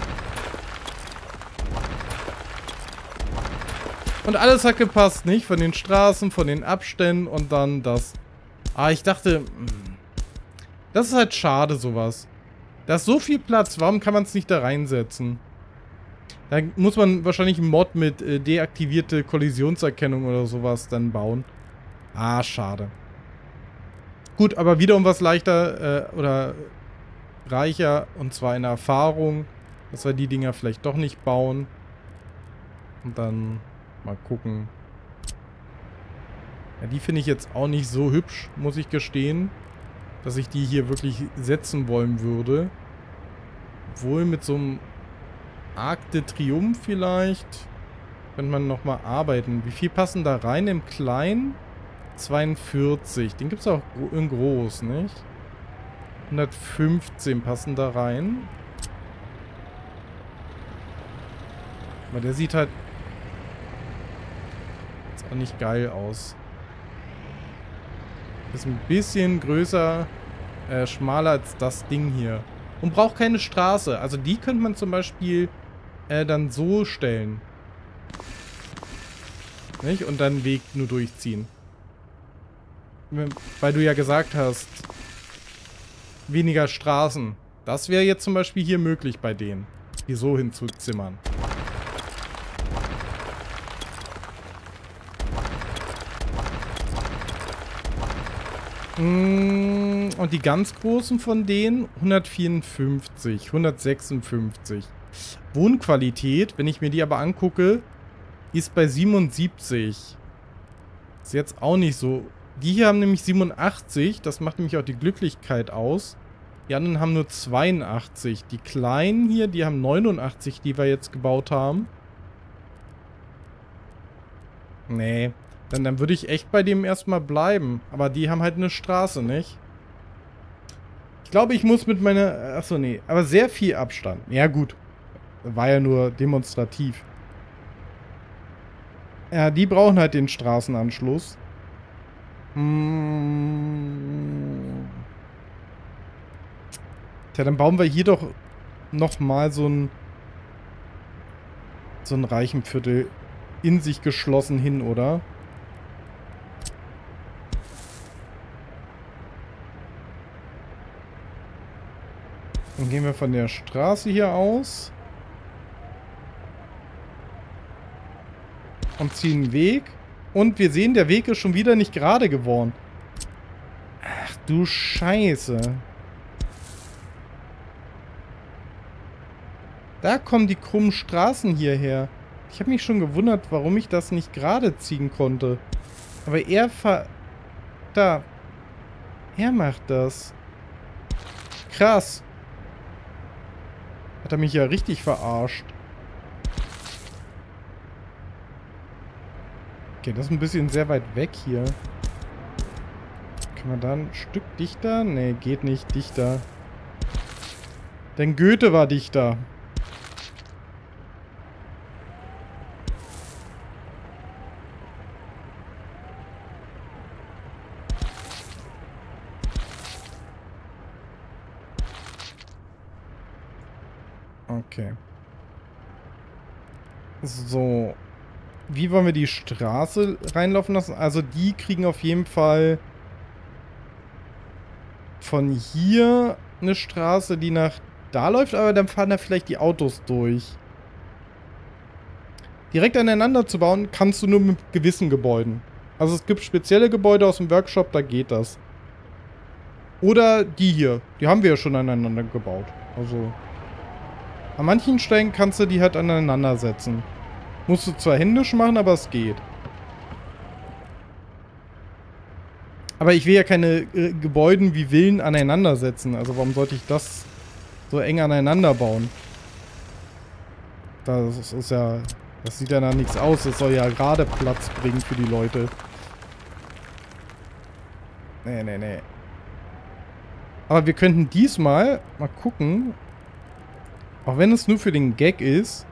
Und alles hat gepasst, nicht? Von den Straßen, von den Abständen und dann das. Ah, ich dachte... Das ist halt schade, sowas. Da ist so viel Platz. Warum kann man es nicht da reinsetzen? Da muss man wahrscheinlich einen Mod mit äh, deaktivierte Kollisionserkennung oder sowas dann bauen. Ah, schade. Gut, aber wieder um was leichter äh, oder... reicher, und zwar in Erfahrung, dass wir die Dinger vielleicht doch nicht bauen. Und dann mal gucken. Ja, die finde ich jetzt auch nicht so hübsch, muss ich gestehen, dass ich die hier wirklich setzen wollen würde. Obwohl mit so einem Arc de Triomphe vielleicht könnte man nochmal arbeiten. Wie viel passen da rein im Kleinen? zweiundvierzig. Den gibt es auch in groß, nicht? hundertfünfzehn passen da rein. Aber der sieht halt jetzt auch nicht geil aus. Ist ein bisschen größer, äh, schmaler als das Ding hier. Und braucht keine Straße. Also die könnte man zum Beispiel äh, dann so stellen. Nicht? Und dann den Weg nur durchziehen. Weil du ja gesagt hast, weniger Straßen. Das wäre jetzt zum Beispiel hier möglich bei denen, die so hinzuzimmern. Und die ganz großen von denen, hundertvierundfünfzig, hundertsechsundfünfzig. Wohnqualität, wenn ich mir die aber angucke, ist bei siebenundsiebzig. Ist jetzt auch nicht so... Die hier haben nämlich siebenundachtzig, das macht nämlich auch die Glücklichkeit aus. Die anderen haben nur zweiundachtzig. Die kleinen hier, die haben neunundachtzig, die wir jetzt gebaut haben. Nee, dann, dann würde ich echt bei dem erstmal bleiben. Aber die haben halt eine Straße, nicht? Ich glaube, ich muss mit meiner... Achso, nee, aber sehr viel Abstand. Ja gut, war ja nur demonstrativ. Ja, die brauchen halt den Straßenanschluss. Hm. Tja, dann bauen wir hier doch nochmal so ein so ein Reichenviertel in sich geschlossen hin, oder? Dann gehen wir von der Straße hier aus und ziehen einen Weg. Und wir sehen, der Weg ist schon wieder nicht gerade geworden. Ach du Scheiße. Da kommen die krummen Straßen hierher. Ich habe mich schon gewundert, warum ich das nicht gerade ziehen konnte. Aber er ver... Da. Er macht das. Krass. Hat er mich ja richtig verarscht. Okay, das ist ein bisschen sehr weit weg hier. Können wir da ein Stück dichter? Nee, geht nicht dichter. Denn Goethe war dichter. Okay. So. Wie wollen wir die Straße reinlaufen lassen? Also die kriegen auf jeden Fall von hier eine Straße, die nach da läuft, aber dann fahren da vielleicht die Autos durch. Direkt aneinander zu bauen, kannst du nur mit gewissen Gebäuden. Also es gibt spezielle Gebäude aus dem Workshop, da geht das. Oder die hier. Die haben wir ja schon aneinander gebaut. Also an manchen Stellen kannst du die halt aneinander setzen. Musst du zwar händisch machen, aber es geht. Aber ich will ja keine äh, Gebäuden wie Villen aneinander setzen. Also warum sollte ich das so eng aneinander bauen? Das ist ja... Das sieht ja nach nichts aus. Das soll ja gerade Platz bringen für die Leute. Nee, nee, nee. Aber wir könnten diesmal mal gucken... Auch wenn es nur für den Gag ist,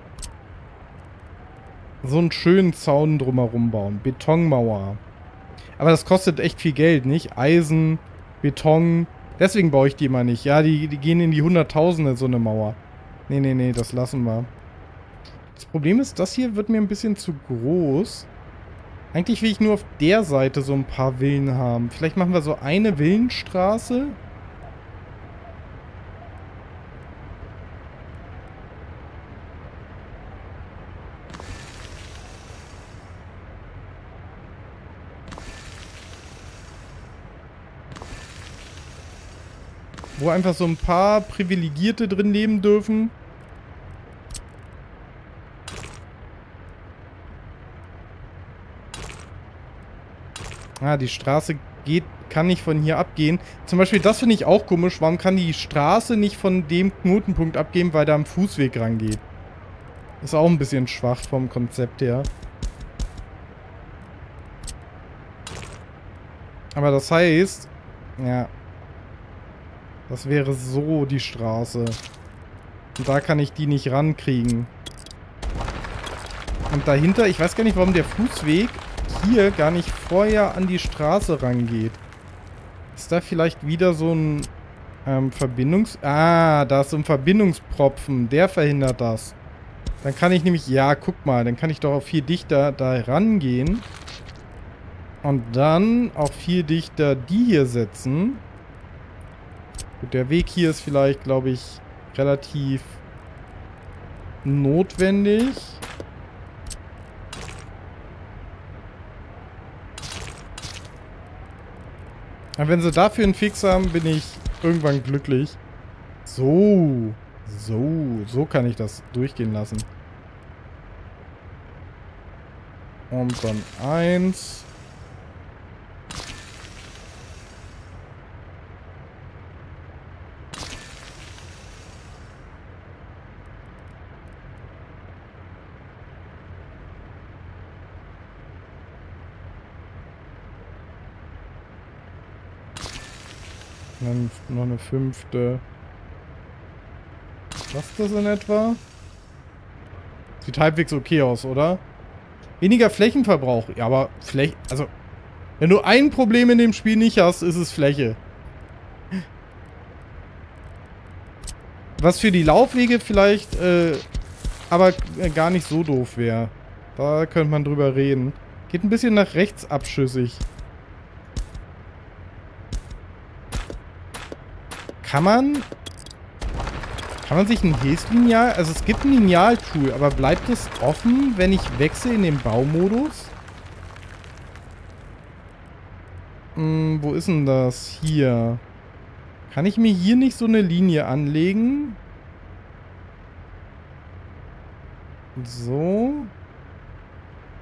so einen schönen Zaun drumherum bauen. Betonmauer. Aber das kostet echt viel Geld, nicht? Eisen, Beton. Deswegen baue ich die mal nicht. Ja, die, die gehen in die Hunderttausende, so eine Mauer. Nee, nee, nee, das lassen wir. Das Problem ist, das hier wird mir ein bisschen zu groß. Eigentlich will ich nur auf der Seite so ein paar Villen haben. Vielleicht machen wir so eine Villenstraße. Wo einfach so ein paar Privilegierte drin leben dürfen. Ah, die Straße geht, kann nicht von hier abgehen. Zum Beispiel, das finde ich auch komisch. Warum kann die Straße nicht von dem Knotenpunkt abgehen, weil da ein Fußweg rangeht? Ist auch ein bisschen schwach vom Konzept her. Aber das heißt, ja... Das wäre so die Straße. Und da kann ich die nicht rankriegen. Und dahinter, ich weiß gar nicht, warum der Fußweg hier gar nicht vorher an die Straße rangeht. Ist da vielleicht wieder so ein ähm, Verbindungs... Ah, da ist so ein Verbindungspropfen. Der verhindert das. Dann kann ich nämlich... Ja, guck mal. Dann kann ich doch auch viel dichter da rangehen. Und dann auch viel dichter die hier setzen. Gut, der Weg hier ist vielleicht, glaube ich, relativ notwendig. Aber wenn sie dafür einen Fix haben, bin ich irgendwann glücklich. So. So. So kann ich das durchgehen lassen. Und dann eins. Dann noch eine fünfte. Was ist das in etwa? Sieht halbwegs okay aus, oder? Weniger Flächenverbrauch. Ja, aber Fläche... Also, wenn du ein Problem in dem Spiel nicht hast, ist es Fläche. Was für die Laufwege vielleicht, äh, aber gar nicht so doof wäre. Da könnte man drüber reden. Geht ein bisschen nach rechts abschüssig. Kann man... Kann man sich ein Hilfslineal... Also es gibt ein Lineal-Tool, aber bleibt es offen, wenn ich wechsle in den Baumodus? Hm, wo ist denn das? Hier. Kann ich mir hier nicht so eine Linie anlegen? So.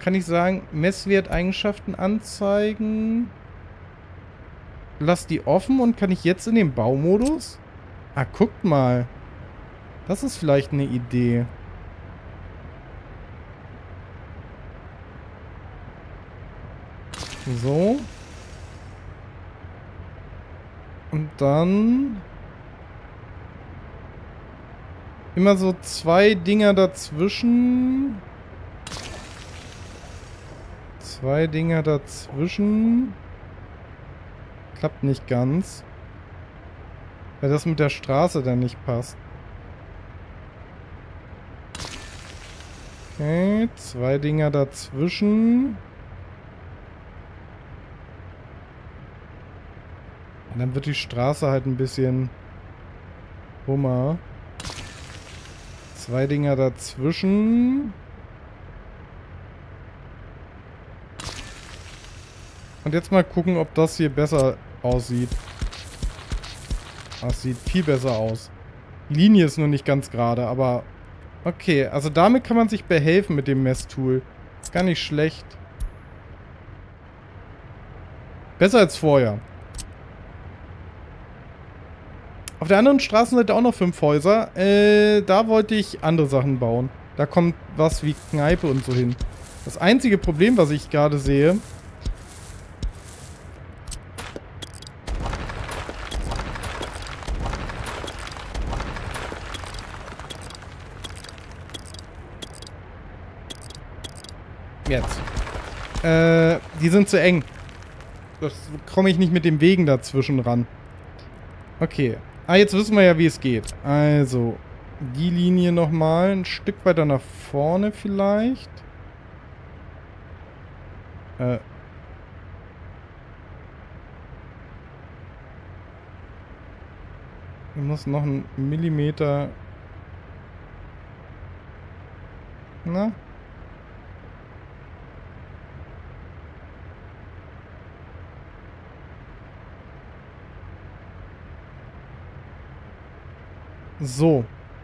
kann ich sagen, Messwerteigenschaften anzeigen. Lass die offen und kann ich jetzt in den Baumodus? Ah, guckt mal. Das ist vielleicht eine Idee. So. Und dann immer so zwei Dinger dazwischen. Zwei Dinger dazwischen. Klappt nicht ganz. Weil das mit der Straße dann nicht passt. Okay, zwei Dinger dazwischen. Und dann wird die Straße halt ein bisschen Hummer. Zwei Dinger dazwischen. Und jetzt mal gucken, ob das hier besser aussieht. Das sieht viel besser aus. Die Linie ist nur nicht ganz gerade, aber okay. Also damit kann man sich behelfen mit dem Messtool. Ist gar nicht schlecht. Besser als vorher. Auf der anderen Straßenseite auch noch fünf Häuser. Äh, da wollte ich andere Sachen bauen. Da kommt was wie Kneipe und so hin. Das einzige Problem, was ich gerade sehe... Jetzt. Äh, die sind zu eng. Das komme ich nicht mit dem Wegen dazwischen ran. Okay. Ah, jetzt wissen wir ja, wie es geht. Also, die Linie nochmal ein Stück weiter nach vorne vielleicht. Äh. Ich muss noch einen Millimeter... Na? So.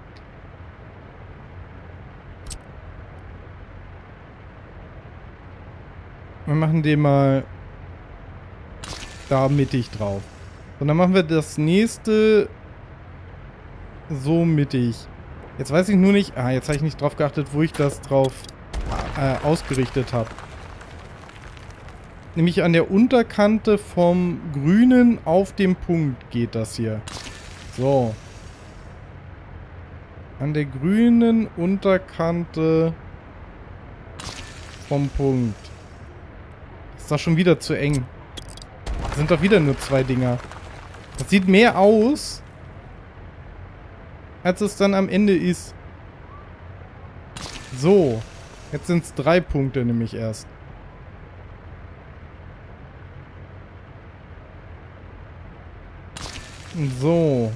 Wir machen den mal da mittig drauf. Und dann machen wir das nächste so mittig. Jetzt weiß ich nur nicht... Ah, jetzt habe ich nicht drauf geachtet, wo ich das drauf äh, ausgerichtet habe. Nämlich an der Unterkante vom Grünen auf dem Punkt geht das hier. So. An der grünen Unterkante vom Punkt. Ist doch schon wieder zu eng. Das sind doch wieder nur zwei Dinger. Das sieht mehr aus, als es dann am Ende ist. So. Jetzt sind es drei Punkte nämlich erst. So.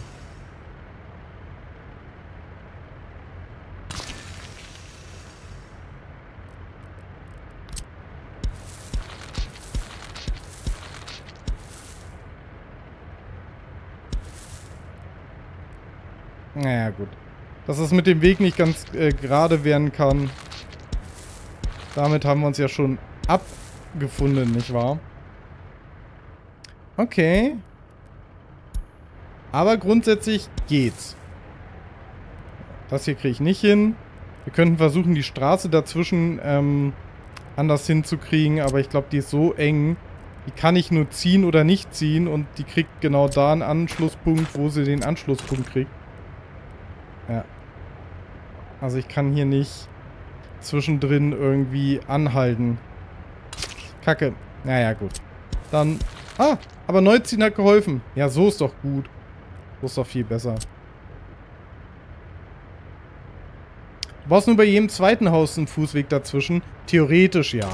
Naja, gut. Dass es mit dem Weg nicht ganz äh, gerade werden kann. Damit haben wir uns ja schon abgefunden, nicht wahr? Okay. Aber grundsätzlich geht's. Das hier kriege ich nicht hin. Wir könnten versuchen, die Straße dazwischen ähm, anders hinzukriegen. Aber ich glaube, die ist so eng. Die kann ich nur ziehen oder nicht ziehen. Und die kriegt genau da einen Anschlusspunkt, wo sie den Anschlusspunkt kriegt. Ja. Also ich kann hier nicht zwischendrin irgendwie anhalten. Kacke. Naja, gut. Dann... Ah, aber Neuziehen hat geholfen. Ja, so ist doch gut. So ist doch viel besser. Du brauchst nur bei jedem zweiten Haus einen Fußweg dazwischen. Theoretisch ja.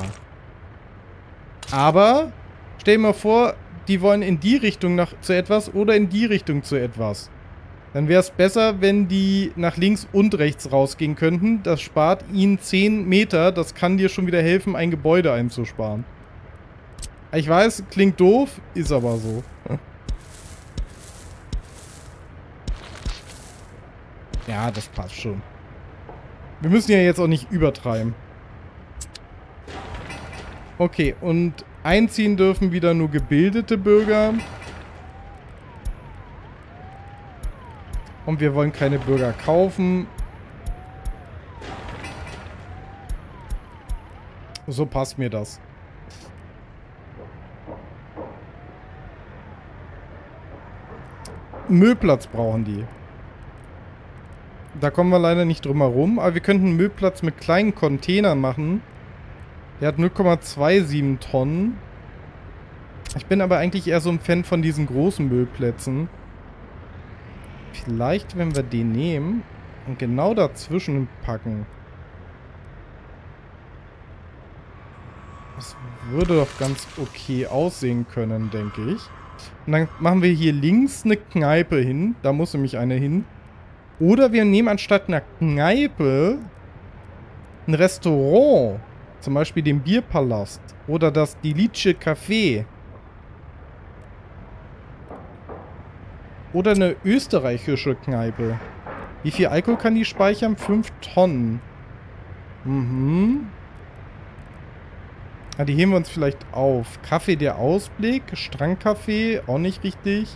Aber stell dir mal vor, die wollen in die Richtung nach, zu etwas oder in die Richtung zu etwas. Dann wäre es besser, wenn die nach links und rechts rausgehen könnten. Das spart ihnen zehn Meter. Das kann dir schon wieder helfen, ein Gebäude einzusparen. Ich weiß, klingt doof, ist aber so. Ja, das passt schon. Wir müssen ja jetzt auch nicht übertreiben. Okay, und einziehen dürfen wieder nur gebildete Bürger. Und wir wollen keine Bürger kaufen. So passt mir das. Müllplatz brauchen die. Da kommen wir leider nicht drum herum, aber wir könnten einen Müllplatz mit kleinen Containern machen. Der hat null Komma siebenundzwanzig Tonnen. Ich bin aber eigentlich eher so ein Fan von diesen großen Müllplätzen. Vielleicht, wenn wir den nehmen und genau dazwischen packen. Das würde doch ganz okay aussehen können, denke ich. Und dann machen wir hier links eine Kneipe hin. Da muss nämlich eine hin. Oder wir nehmen anstatt einer Kneipe ein Restaurant. Zum Beispiel den Bierpalast. Oder das Delice Café. Oder eine österreichische Kneipe. Wie viel Alkohol kann die speichern? fünf Tonnen. Mhm. Ah, die heben wir uns vielleicht auf. Kaffee der Ausblick. Strandcafé. Auch nicht richtig.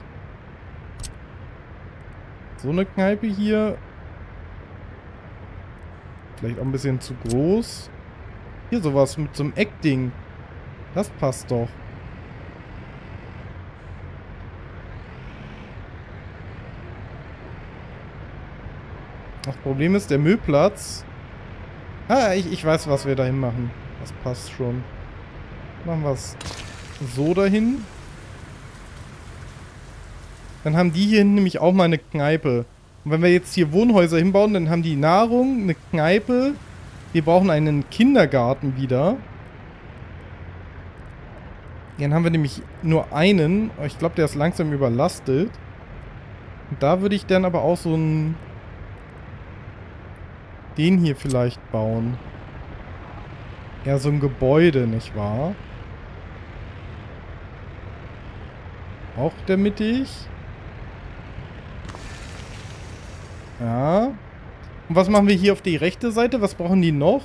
So eine Kneipe hier. Vielleicht auch ein bisschen zu groß. Hier sowas mit so einem Eckding. Das passt doch. Das Problem ist, der Müllplatz. Ah, ich, ich weiß, was wir dahin machen. Das passt schon. Machen wir es so dahin. Dann haben die hier hinten nämlich auch mal eine Kneipe. Und wenn wir jetzt hier Wohnhäuser hinbauen, dann haben die Nahrung, eine Kneipe. Wir brauchen einen Kindergarten wieder. Dann haben wir nämlich nur einen. Ich glaube, der ist langsam überlastet. Und da würde ich dann aber auch so einen... den hier vielleicht bauen. Ja, so ein Gebäude, nicht wahr? Auch der mittig. Ja. Und was machen wir hier auf die rechte Seite? Was brauchen die noch?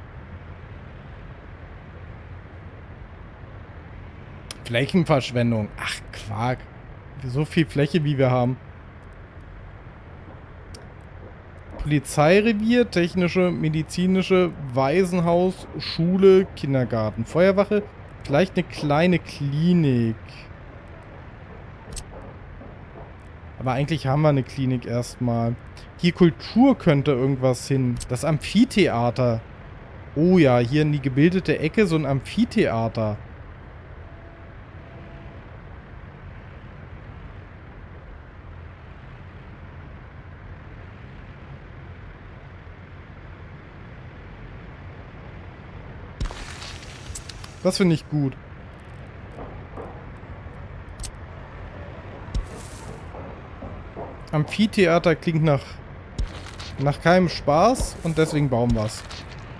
Flächenverschwendung. Ach, Quark. So viel Fläche, wie wir haben. Polizeirevier, technische, medizinische, Waisenhaus, Schule, Kindergarten, Feuerwache. Vielleicht eine kleine Klinik. Aber eigentlich haben wir eine Klinik erstmal. Hier Kultur könnte irgendwas hin. Das Amphitheater. Oh ja, hier in die gebildete Ecke so ein Amphitheater. Das finde ich gut. Amphitheater klingt nach, nach keinem Spaß und deswegen bauen wir es.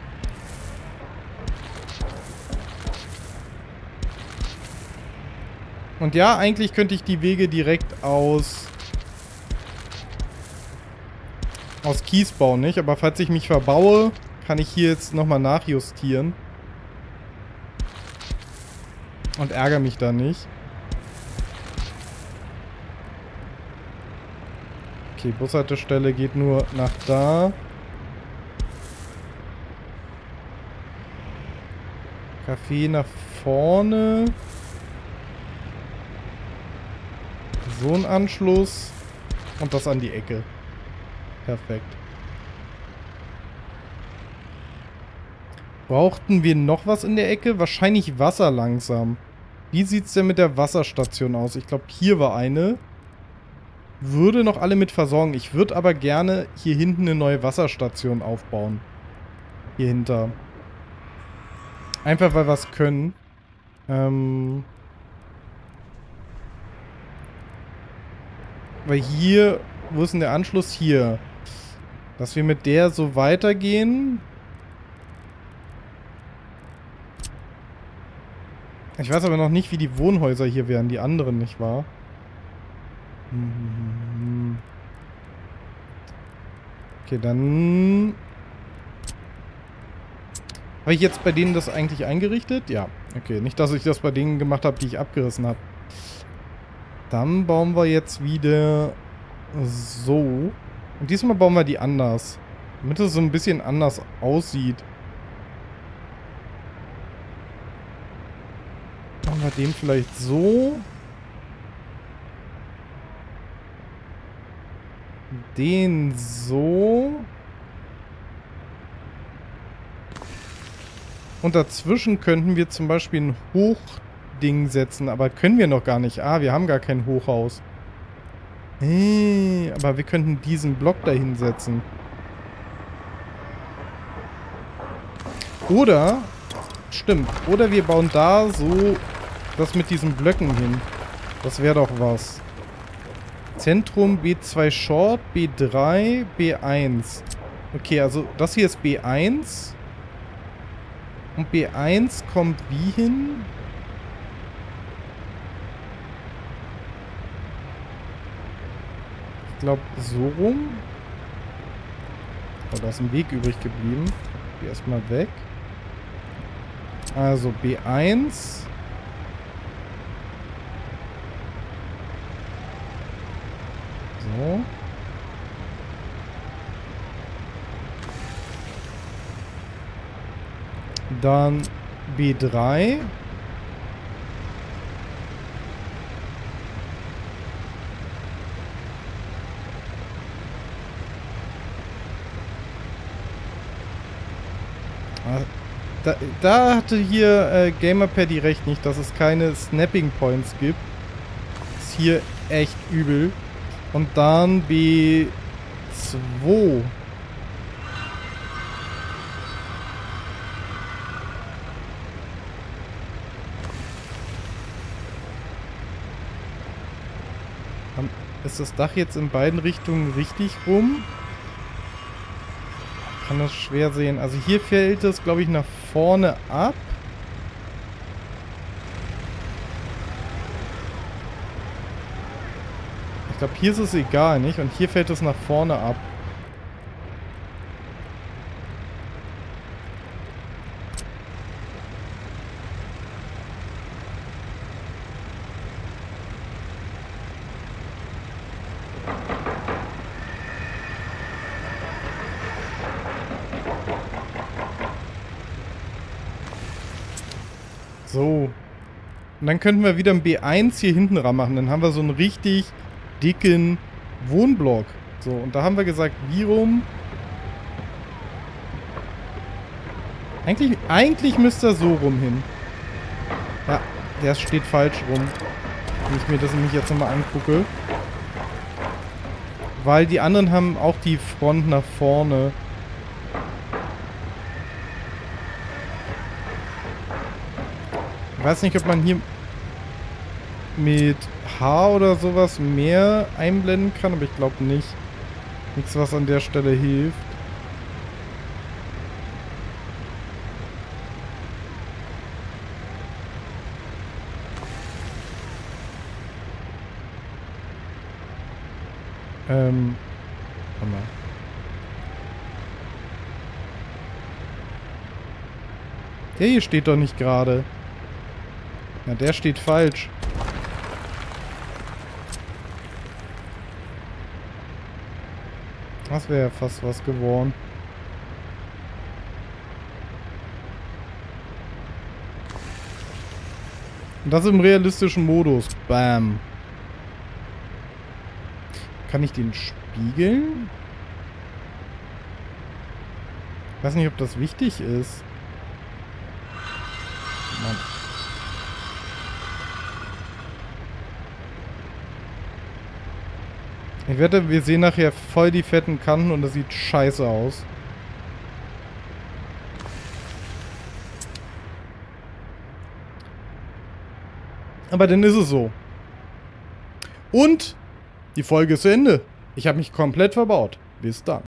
Und ja, eigentlich könnte ich die Wege direkt aus aus Kies bauen, nicht? Aber falls ich mich verbaue, kann ich hier jetzt nochmal nachjustieren. Und ärgere mich da nicht. Okay, Bushaltestelle geht nur nach da. Café nach vorne. So ein Anschluss. Und das an die Ecke. Perfekt. Brauchten wir noch was in der Ecke? Wahrscheinlich Wasser langsam. Wie sieht es denn mit der Wasserstation aus? Ich glaube, hier war eine. Würde noch alle mit versorgen. Ich würde aber gerne hier hinten eine neue Wasserstation aufbauen. Hier hinter. Einfach, weil wir es können. Ähm... Weil hier... Wo ist denn der Anschluss? Hier. Dass wir mit der so weitergehen... Ich weiß aber noch nicht, wie die Wohnhäuser hier wären, die anderen, nicht wahr? Okay, dann Habe ich jetzt bei denen das eigentlich eingerichtet? Ja. Okay, nicht, dass ich das bei denen gemacht habe, die ich abgerissen habe. Dann bauen wir jetzt wieder so. Und diesmal bauen wir die anders. Damit es so ein bisschen anders aussieht. Machen wir den vielleicht so. Den so. Und dazwischen könnten wir zum Beispiel ein Hochding setzen. Aber können wir noch gar nicht. Ah, wir haben gar kein Hochhaus. Hey, aber wir könnten diesen Block da hinsetzen. Oder, stimmt, oder wir bauen da so das mit diesen Blöcken hin. Das wäre doch was. Zentrum B zwei Short, B drei, B eins. Okay, also das hier ist B eins. Und B eins kommt wie hin? Ich glaube, so rum. Oh, da ist ein Weg übrig geblieben. Geh erstmal weg. Also B eins. So. Dann B drei. Da, da hatte hier äh, Gamerpaddy recht nicht, dass es keine Snapping Points gibt. Ist hier echt übel. Und dann B zwei. Ist das Dach jetzt in beiden Richtungen richtig rum? Ich kann das schwer sehen. Also hier fällt es, glaube ich, nach vorne ab. Ich glaube, hier ist es egal, nicht? Und hier fällt es nach vorne ab. So. Und dann könnten wir wieder ein B eins hier hinten ran machen. Dann haben wir so einen richtig dicken Wohnblock. So, und da haben wir gesagt, wie rum? Eigentlich, eigentlich müsste er so rum hin. Ja, der steht falsch rum. Wenn ich mir das nämlich jetzt nochmal angucke. Weil die anderen haben auch die Front nach vorne. Ich weiß nicht, ob man hier mit H oder sowas mehr einblenden kann, aber ich glaube nicht. Nichts, was an der Stelle hilft. Ähm, warte mal. Der hier steht doch nicht gerade. Na, der steht falsch. Das wäre ja fast was geworden. Und das im realistischen Modus. Bam. Kann ich den spiegeln? Ich weiß nicht, ob das wichtig ist. Mann. Ich wette, wir sehen nachher voll die fetten Kanten und das sieht scheiße aus. Aber dann ist es so. Und die Folge ist zu Ende. Ich habe mich komplett verbaut. Bis dann.